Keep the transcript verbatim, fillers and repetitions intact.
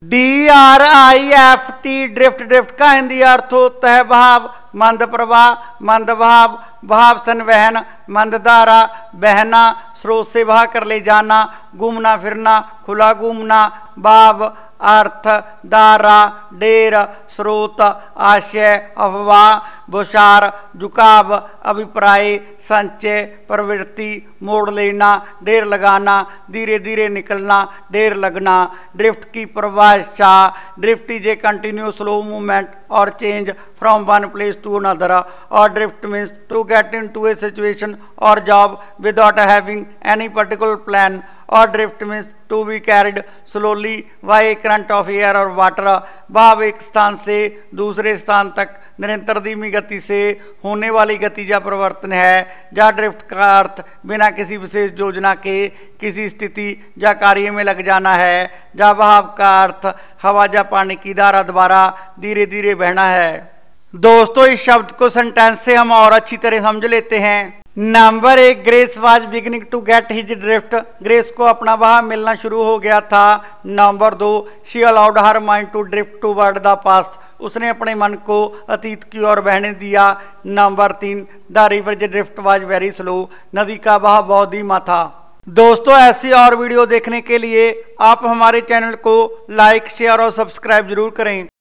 D R I F T drift. Drift का हिंदी अर्थ होता है बहाव, मंद प्रवाह, मंद बहाव, बहाव संवहन, मंद धारा, बहना, स्रोत से बहा कर ले जाना, घूमना फिरना, खुला घूमना, भाव, अर्थ, धारा, डेर, स्रोत, आशय, अफवाह, बुशार, झुकाव, अभिप्राय, संचय, प्रवृत्ति, मोड़ लेना, डेर लगाना, धीरे धीरे निकलना, डेर लगना। ड्रिफ्ट की परिभाषा, drift is a continuous slow movement और change from one place to another, और drift means to get in to a situation और job without having any particular plan, और drift means to be carried slowly by a current of air और water. भाव एक स्थान से दूसरे स्थान तक निरंतर धीमी गति से होने वाली गति या परिवर्तन है। जहाँ ड्रिफ्ट का अर्थ बिना किसी विशेष योजना के किसी स्थिति या कार्य में लग जाना है। जहाँ भाव का अर्थ हवा या पानी की धारा द्वारा धीरे धीरे बहना है। दोस्तों, इस शब्द को सेंटेंस से हम और अच्छी तरह समझ लेते हैं। नंबर एक, Grace was beginning to get his drift. Grace को अपना बहाव मिलना शुरू हो गया था। नंबर दो, she allowed her mind to drift toward the past. उसने अपने मन को अतीत की ओर बहने दिया। नंबर तीन, the river drift was very slow. नदी का बहाव बहुत धीमा था। दोस्तों, ऐसी और वीडियो देखने के लिए आप हमारे चैनल को लाइक, शेयर और सब्सक्राइब जरूर करें।